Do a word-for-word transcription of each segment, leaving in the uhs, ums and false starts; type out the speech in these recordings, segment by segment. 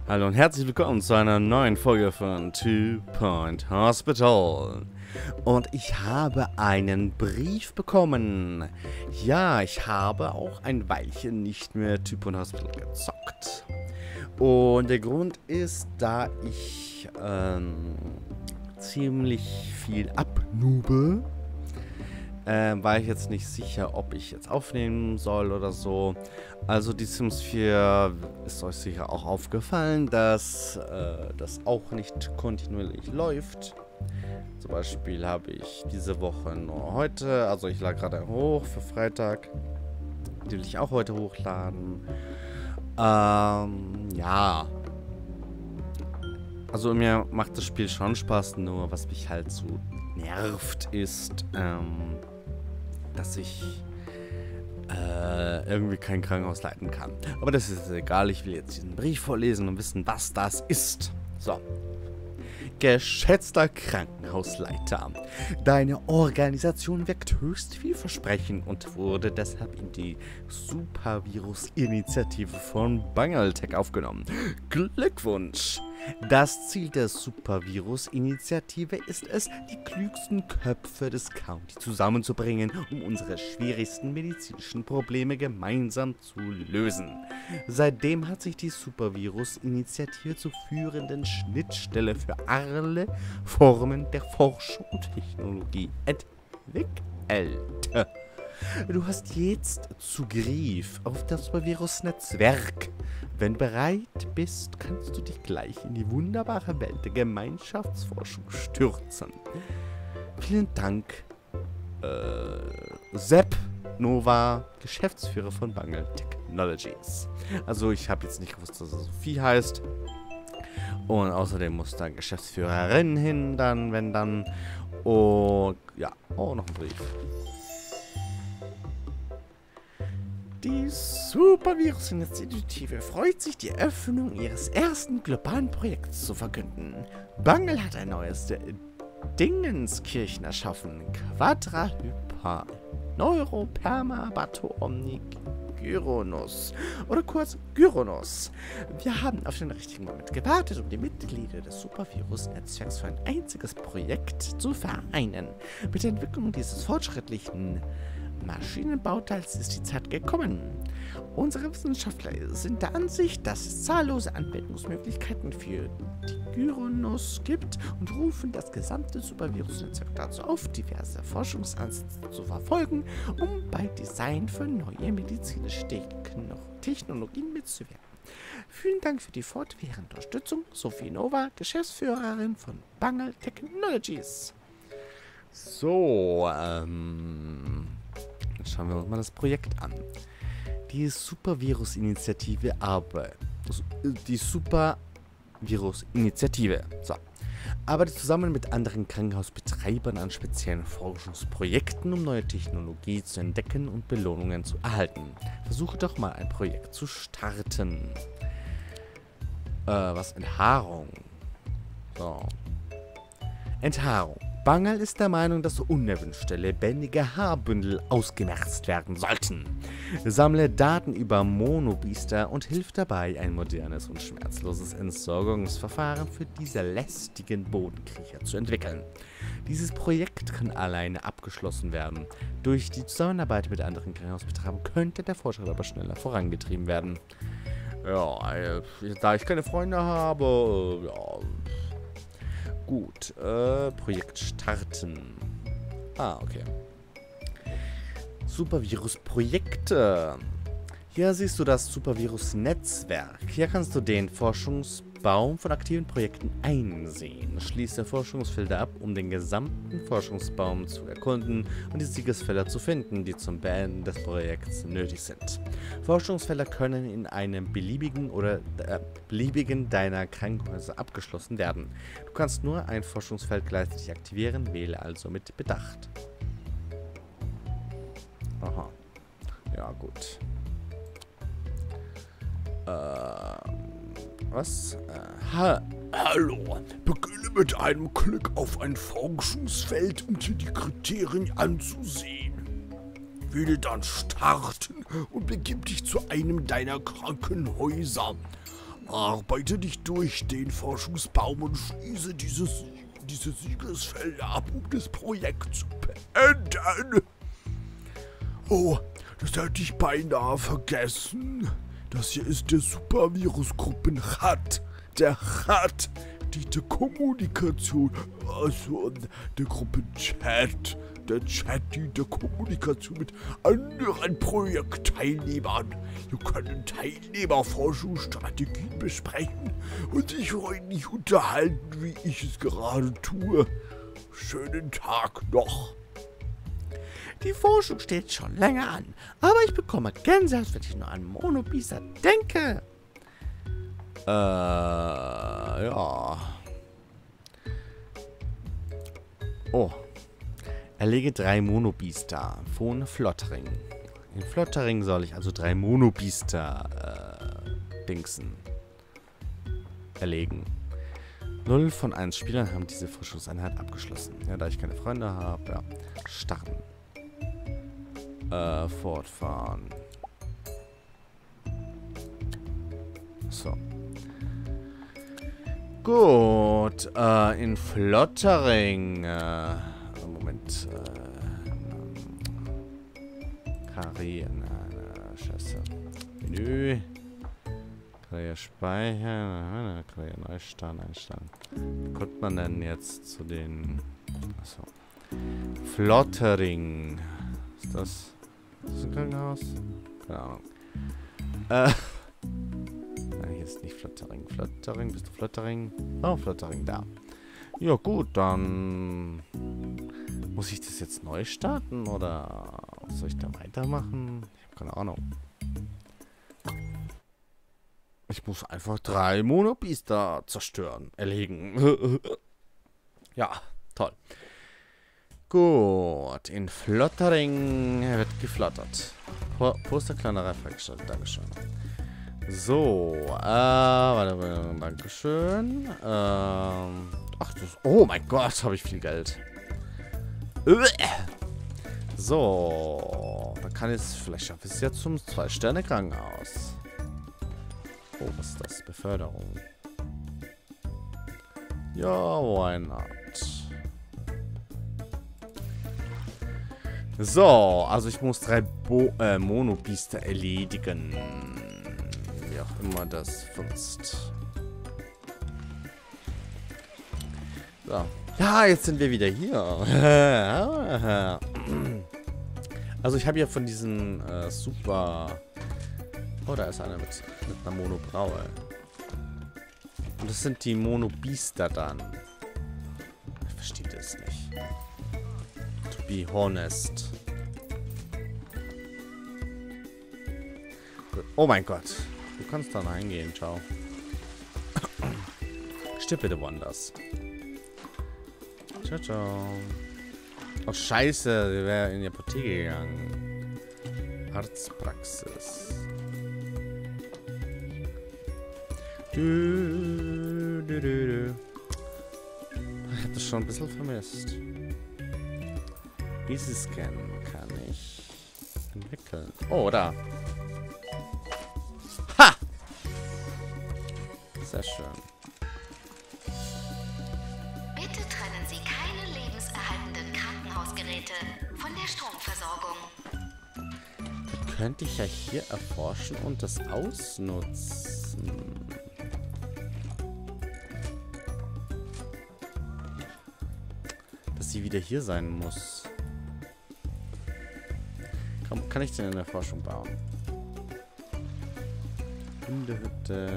Hallo und herzlich willkommen zu einer neuen Folge von Two Point Hospital. Und ich habe einen Brief bekommen. Ja, ich habe auch ein Weilchen nicht mehr Two Point Hospital gezockt. Und der Grund ist, da ich ähm, ziemlich viel abnube, äh, war ich jetzt nicht sicher, ob ich jetzt aufnehmen soll oder so. Also die Sims vier ist euch sicher auch aufgefallen, dass äh, das auch nicht kontinuierlich läuft. Zum Beispiel habe ich diese Woche nur heute, also ich lade gerade hoch für Freitag. Die will ich auch heute hochladen. Ähm, ja. Also mir macht das Spiel schon Spaß, nur was mich halt so nervt ist, ähm, dass ich äh, irgendwie kein Krankenhaus leiten kann. Aber das ist egal, ich will jetzt diesen Brief vorlesen und wissen, was das ist. So. Geschätzter Krankenhausleiter, deine Organisation wirkt höchst vielversprechend und wurde deshalb in die Supervirus-Initiative von Bangaltech aufgenommen. Glückwunsch! Das Ziel der Supervirus-Initiative ist es, die klügsten Köpfe des County zusammenzubringen, um unsere schwierigsten medizinischen Probleme gemeinsam zu lösen. Seitdem hat sich die Supervirus-Initiative zur führenden Schnittstelle für alle Formen der Forschung und Technologie entwickelt. Du hast jetzt Zugriff auf das Supervirus-Netzwerk. Wenn bereit bist, kannst du dich gleich in die wunderbare Welt der Gemeinschaftsforschung stürzen. Vielen Dank, äh, Sepp Nova, Geschäftsführer von Bangal Technologies. Also ich habe jetzt nicht gewusst, dass es Sophie heißt. Und außerdem muss da Geschäftsführerin hin, dann, wenn dann. Und ja, oh, noch ein Brief. Die Supervirus-Initiative freut sich, die Eröffnung ihres ersten globalen Projekts zu verkünden. Bangal hat ein neues Dingenskirchen erschaffen. Quadra Hyper Neuropermabato Omni Gyronus. Oder kurz Gyronus. Wir haben auf den richtigen Moment gewartet, um die Mitglieder des Supervirus-Netzwerks für ein einziges Projekt zu vereinen. Mit der Entwicklung dieses fortschrittlichen Maschinenbauteils ist die Zeit gekommen. Unsere Wissenschaftler sind der Ansicht, dass es zahllose Anwendungsmöglichkeiten für die Gyronus gibt und rufen das gesamte Supervirus-Netzwerk dazu auf, diverse Forschungsansätze zu verfolgen, um bei Design für neue medizinische Technologien mitzuwirken. Vielen Dank für die fortwährende Unterstützung, Sophie Nova, Geschäftsführerin von Bangal Technologies. So, ähm... schauen wir uns mal das Projekt an. Die Supervirus-Initiative, aber die Supervirus-Initiative so, arbeitet zusammen mit anderen Krankenhausbetreibern an speziellen Forschungsprojekten, um neue Technologie zu entdecken und Belohnungen zu erhalten. Versuche doch mal ein Projekt zu starten. Äh, was? Enthaarung. So. Enthaarung. Bangal ist der Meinung, dass unerwünschte, lebendige Haarbündel ausgemerzt werden sollten. Sammle Daten über Monobiester und hilf dabei, ein modernes und schmerzloses Entsorgungsverfahren für diese lästigen Bodenkriecher zu entwickeln. Dieses Projekt kann alleine abgeschlossen werden. Durch die Zusammenarbeit mit anderen Krankenhausbetreibern könnte der Fortschritt aber schneller vorangetrieben werden. Ja, äh, da ich keine Freunde habe, äh, ja... Gut, äh, Projekt starten. Ah, okay. Supervirus-Projekte. Hier siehst du das Supervirus-Netzwerk. Hier kannst du den Forschungsbaum von aktiven Projekten einsehen. Schließe Forschungsfelder ab, um den gesamten Forschungsbaum zu erkunden und die Siegesfelder zu finden, die zum Beenden des Projekts nötig sind. Forschungsfelder können in einem beliebigen oder äh, beliebigen deiner Krankenhäuser abgeschlossen werden. Du kannst nur ein Forschungsfeld gleichzeitig aktivieren, wähle also mit Bedacht. Aha. Ja, gut. Äh, was? Äh, ha Hallo, beginne mit einem Klick auf ein Forschungsfeld, um dir die Kriterien anzusehen. Wähle dann Starten und begib dich zu einem deiner Krankenhäuser. Arbeite dich durch den Forschungsbaum und schließe dieses, diese Siegesfelder ab, um das Projekt zu beenden. Oh, das hätte ich beinahe vergessen. Das hier ist der Supervirusgruppen-Chat. Der Chat, die, die Kommunikation, also der Gruppenchat. Der Chat dient der Kommunikation mit anderen Projektteilnehmern. Hier können Teilnehmer Forschungsstrategien besprechen und sich freundlich unterhalten, wie ich es gerade tue. Schönen Tag noch. Die Forschung steht schon länger an, aber ich bekomme Gänsehaut, wenn ich nur an Monobiester denke. Äh, ja. Oh. Erlege drei Monobiester von Flottering. In Flottering soll ich also drei Monobiester äh, dingsen. Erlegen. Null von eins Spielern haben diese Forschungseinheit abgeschlossen. Ja, da ich keine Freunde habe, ja. Starten. Äh, fortfahren. So. Gut. Äh, in Flottering. Äh, Moment. Äh, Karriere. Na, scheiße. Menü. Karriere speichern. Karriere neu starten, einstellen. Wie kommt man denn jetzt zu den. Achso. Flottering. Ist das. Ist das ein Krankenhaus? Keine Ahnung. Äh. Nein, hier ist nicht Flottering. Flottering, bist du Flottering? Oh, Flottering, da. Ja, gut, dann. Muss ich das jetzt neu starten oder soll ich da weitermachen? Ich habe keine Ahnung. Ich muss einfach drei Monobiester zerstören, erlegen. Ja, toll. Gut, in Flottering wird geflottert. Posterkleinerei freigeschaltet, Dankeschön. So, äh, warte, warte, Dankeschön. Ähm, ach, das, oh mein Gott, habe ich viel Geld. So, da kann ich es, vielleicht schaffe ich es jetzt zum zwei Sterne Krankenhaus. Oh, was ist das? Beförderung. Ja, why not? So, also ich muss drei Bo äh, Monobiester erledigen. Wie auch immer das funzt. So. Ja, jetzt sind wir wieder hier. Also ich habe ja von diesen äh, super... Oh, da ist einer mit, mit einer Monobraue. Und das sind die Monobiester dann. Ich verstehe das nicht. To be honest. Oh mein Gott. Du kannst da reingehen. Ciao. Stirb bitte woanders. Ciao, ciao. Oh, scheiße. Wir wären in die Apotheke gegangen. Arztpraxis. Du, du, du, du. Ich hab das schon ein bisschen vermisst. Easy Scan kann ich entwickeln. Oh, da. Ha! Sehr schön. Bitte trennen Sie keine lebenserhaltenden Krankenhausgeräte von der Stromversorgung. Könnte ich ja hier erforschen und das ausnutzen. Dass sie wieder hier sein muss. Komm, kann ich den in der Forschung bauen? In der Hütte.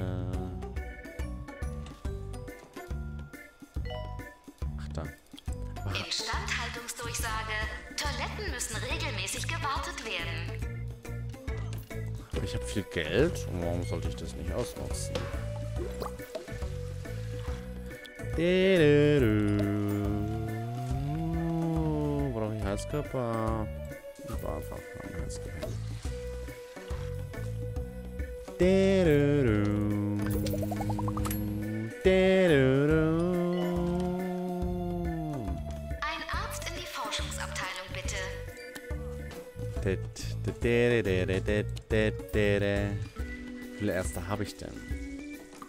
Ach da. Ach. Instandhaltungsdurchsage. Toiletten müssen regelmäßig gewartet werden. Ich habe viel Geld. Und warum sollte ich das nicht ausnutzen? Brauche ich Heizkörper? Ich war einfach ein Heizkörper. Ein Arzt in die Forschungsabteilung, bitte. Wie viele Ärzte habe ich denn?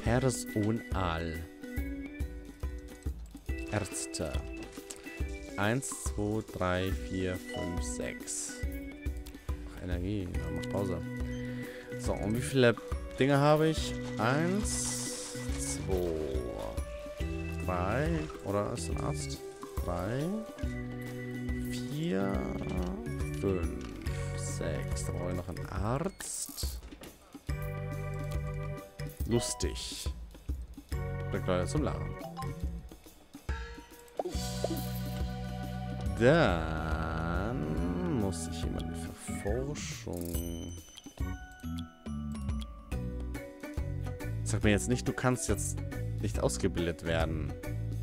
Personal. Ärzte. Eins, zwei, drei, vier, fünf, sechs. Ach, Energie. Ja, mach Pause. So, und wie viele Dinge habe ich? Eins, zwei, drei. Oder ist ein Arzt? Drei, vier, fünf, sechs. Da brauche ich noch einen Arzt. Lustig. Bringt Leute zum Lachen. Dann muss ich jemanden für Forschung. Sag mir jetzt nicht, du kannst jetzt nicht ausgebildet werden.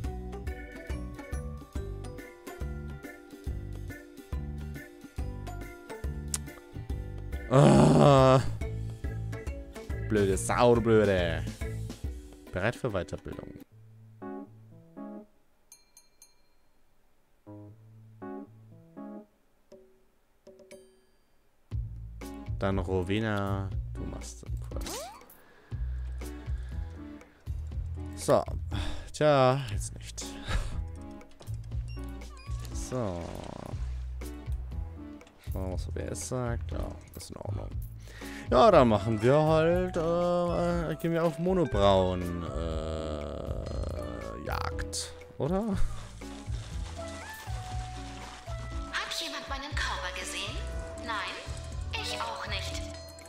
Ah. Blöde Sauerblöde. Bereit für Weiterbildung. Dann Rowena, du machst den Kurs. So. Tja, jetzt nicht. So. Schauen wir mal, was O B S sagt. Ja, ist in Ordnung. Ja, dann machen wir halt, äh, gehen wir auf Monobrauen, äh, Jagd, oder? Hat jemand meinen Körper gesehen? Nein, ich auch nicht.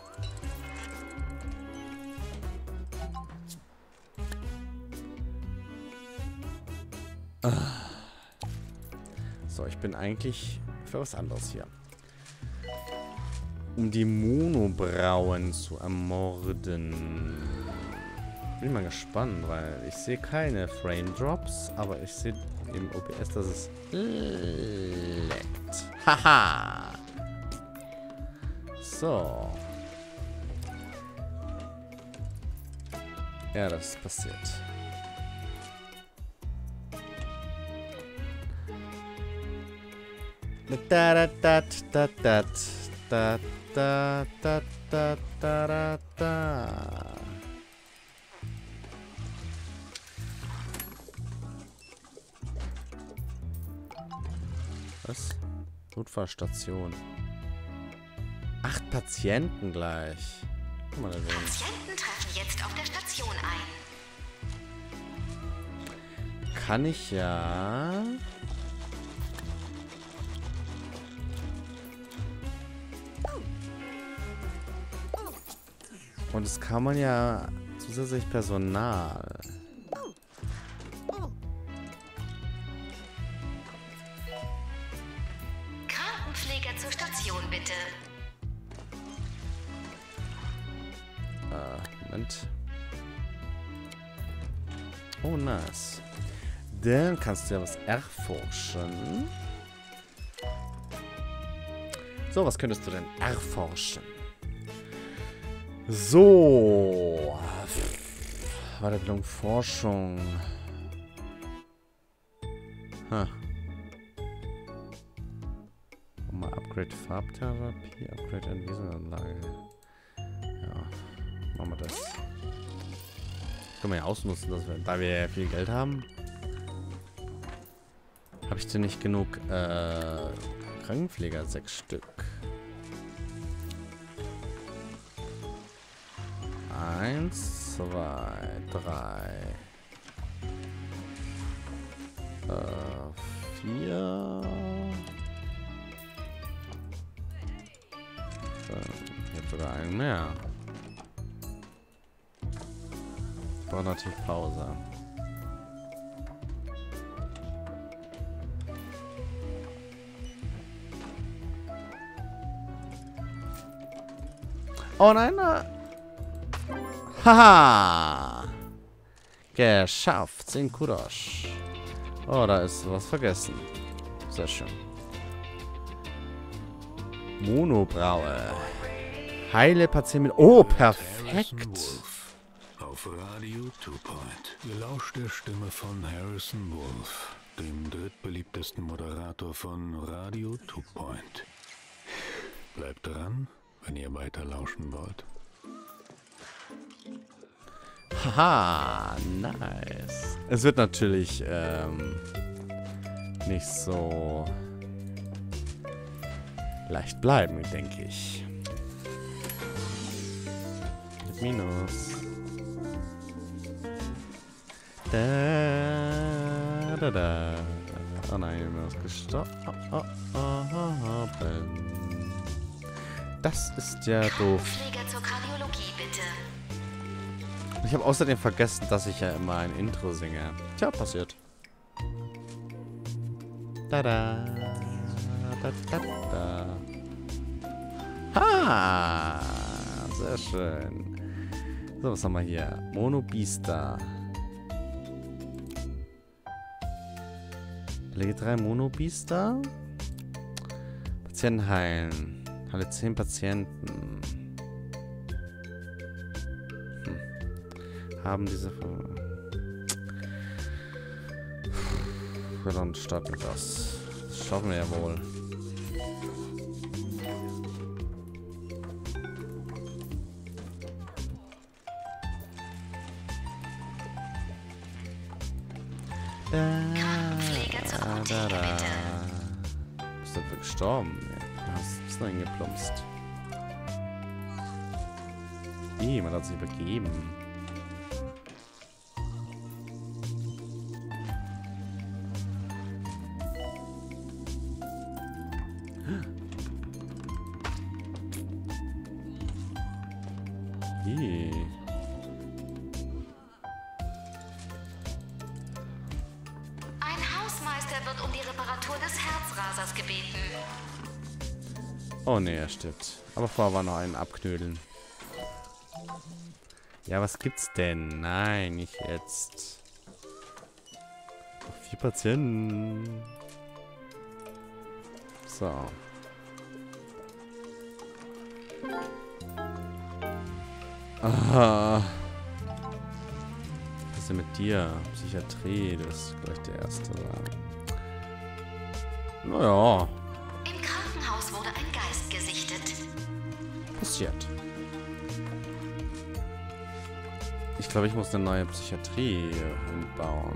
So, ich bin eigentlich für was anderes hier. Um die Monobrauen zu ermorden. Bin mal gespannt, weil ich sehe keine Frame Drops, aber ich sehe im O B S, dass es leckt. Haha! So. Ja, das ist passiert. Da da da da da da da da da da da. Was? Notfallstation. Acht Patienten gleich. Guck mal da drin. Patienten treffen jetzt auf der Station ein. Kann ich ja. Und das kann man ja zusätzlich Personal. Krankenpfleger zur Station, bitte. Äh, Moment. Oh, nice. Dann kannst du ja was erforschen. So, was könntest du denn erforschen? So. Weiterbildung, Forschung. Ha. Mal Upgrade Farbtherapie, Upgrade Entwesenanlage. Ja, machen wir das. Das können wir ja ausnutzen, dass wir, da wir ja viel Geld haben. Habe ich denn nicht genug äh, Krankenpfleger? Sechs Stück. Eins, zwei, drei, äh, vier, fünf. Jetzt sogar einen mehr. Braucht natürlich Pause. Oh nein, na. Haha! Geschafft. Zehn Kudosh. Oh, da ist was vergessen. Sehr schön. Monobraue. Heile Patienten. Oh, perfekt. Auf Radio Two Point. Ihr lauscht der Stimme von Harrison Wolf, dem drittbeliebtesten Moderator von Radio Two Point. Bleibt dran, wenn ihr weiter lauschen wollt. Haha, nice. Es wird natürlich ähm, nicht so leicht bleiben, denke ich. Mit Minus. Da, da, da. Oh nein, Minus gestorben. Oh, oh, oh, das ist ja doof. Krankenpfleger zur Kardiologie, bitte. Ich habe außerdem vergessen, dass ich ja immer ein Intro singe. Tja, passiert. Da da. Da da da. Ha! Sehr schön. So, was haben wir hier? Monobista. Lege drei Monobista. Patienten heilen. Alle zehn Patienten. Hm. Haben diese... Ja, dann starten wir das. Das schaffen wir ja wohl. Krankenpfleger zur Apotheke, bitte. Bist du gestorben? Ja, du bist noch hingeplumpst. Ih, man hat sich übergeben. Ih. Ein Hausmeister wird um die Reparatur des Herzrasers gebeten. Oh ne, er stirbt. Aber vorher war noch ein Abknödeln. Ja, was gibt's denn? Nein, nicht jetzt. Noch vier Patienten. So. Aha. Was ist denn mit dir? Psychiatrie, das ist gleich der erste. Naja. Im Krankenhaus wurde ein Geist gesichtet. Passiert. Ich glaube, ich muss eine neue Psychiatrie hinbauen.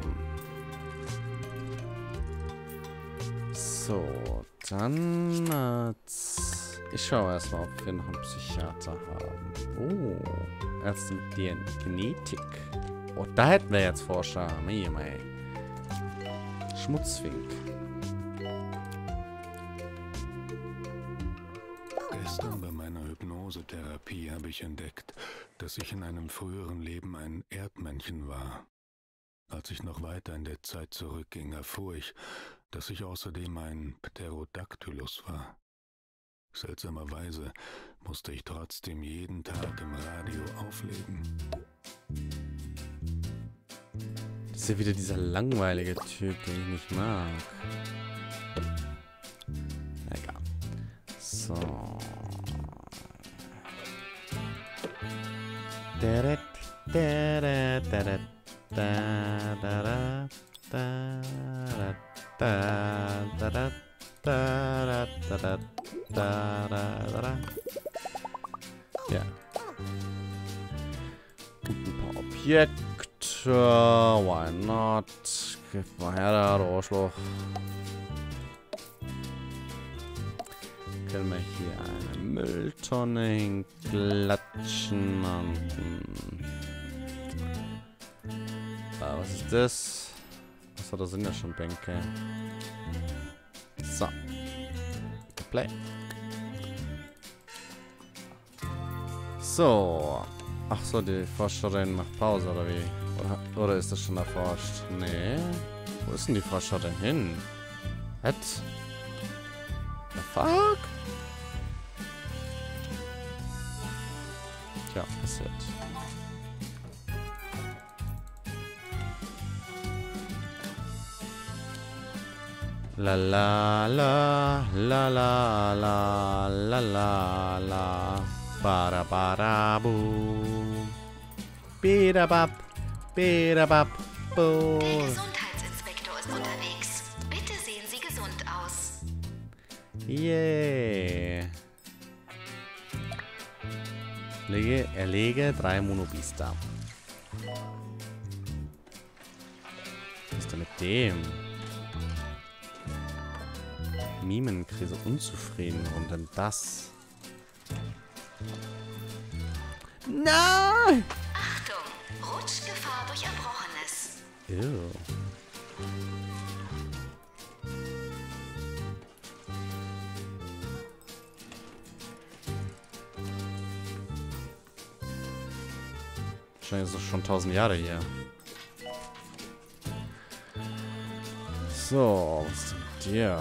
So, dann... Äh, ich schaue erstmal, ob wir noch einen Psychiater haben. Oh, Ärzte mit D N Genetik. Oh, da hätten wir jetzt Forscher. Mei, mei. Schmutzfink. Gestern bei meiner Hypnosetherapie habe ich entdeckt, dass ich in einem früheren Leben ein Erdmännchen war. Als ich noch weiter in der Zeit zurückging, erfuhr ich, dass ich außerdem ein Pterodactylus war. Seltsamerweise musste ich trotzdem jeden Tag im Radio auflegen. Das ist ja wieder dieser langweilige Typ, den ich nicht mag. Egal. So. Deret, deret, deret, da, da, da, da, da, da, da, da, da, da, da, da, da. Ja. Und ein paar Objekte. Why not? Gib mal her, da, du Arschloch. Können wir hier eine Mülltonne hinklatschen und... Ah, was ist das? Achso, da sind ja schon Bänke. So. Play. So. Ach so, die Forscherin macht Pause, oder wie? Oder, oder ist das schon erforscht? Nee. Wo ist denn die Forscherin hin? What? The fuck? Tja, passiert. La la la la la la la la la bara bara boom bidabab bidabab Der boom. Gesundheitsinspektor ist unterwegs. Bitte sehen Sie gesund aus. Yeah. Lege, erlege drei Monobista. Was ist denn mit dem? Mimenkrise, unzufrieden. Und dann das. Nein! Achtung! Rutschgefahr durch Erbrochenes. Ew. Wahrscheinlich ist es schon tausend Jahre hier. So, was ist denn mit dir?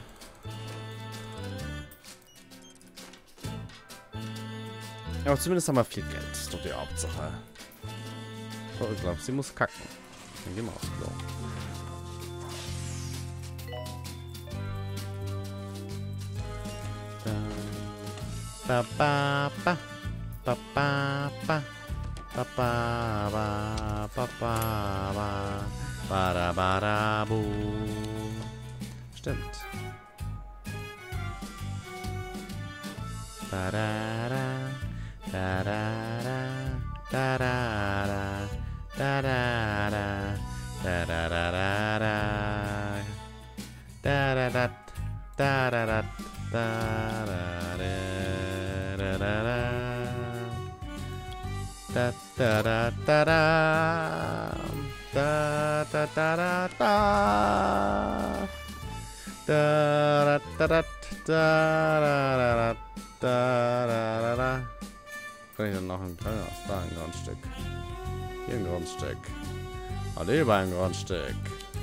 Ja, aber zumindest haben wir viel Geld. Das ist doch die Hauptsache. So, ich glaube, sie muss kacken. Dann gehen wir aufs Klo. Ba, ba, ba, ba, ba, ba. Ba, ba, ba, ba, ba, ba. Ba, da, ba, da, bu. Stimmt. Ba, da, da. Da, da, da. Da, da, da. Da, da, da. Da, da, da, da, da. Da, da, da. Da, da, da. Da, da, da, da, da, da. Da da da da da da da da da da da da da da da da. Kann ich dann noch ein kleines, da ein Grundstück. Hier ein Grundstück. Und über ein Grundstück.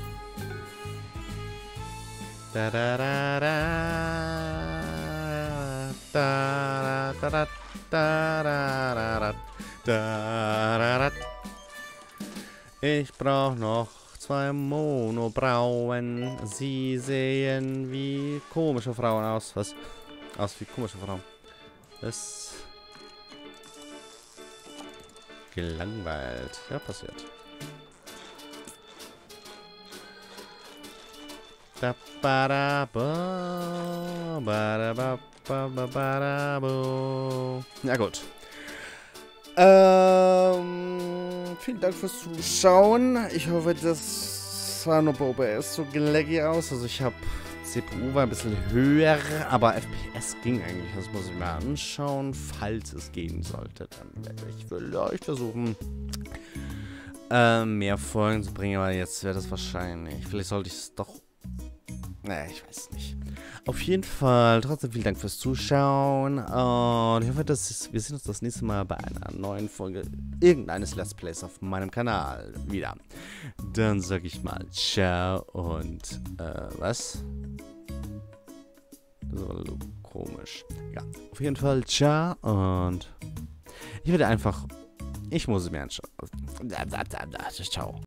Da da da da da da da da da da. Da, da, da. Ich brauche noch zwei Monobrauen. Sie sehen wie komische Frauen aus. Was? Aus wie komische Frauen. Das gelangweilt. Ja, passiert. Da, ba, da, ba, ba, da, ba, ba, ba, ba, da, bo. Ja, gut. Ähm, vielen Dank fürs Zuschauen. Ich hoffe, das sah nur bei O B S so laggy aus. Also ich habe C P U war ein bisschen höher, aber F P S ging eigentlich. Das muss ich mir anschauen. Falls es gehen sollte, dann werde ich vielleicht versuchen, äh, mehr Folgen zu bringen. Aber jetzt wäre das wahrscheinlich. Vielleicht sollte ich es doch... Naja, ich weiß nicht. Auf jeden Fall, trotzdem vielen Dank fürs Zuschauen. Und ich hoffe, dass es, wir sehen uns das nächste Mal bei einer neuen Folge irgendeines Let's Plays auf meinem Kanal wieder. Dann sag ich mal ciao und äh, was? Das war so komisch. Ja, auf jeden Fall ciao und ich werde einfach, ich muss es mir anschauen. Ciao.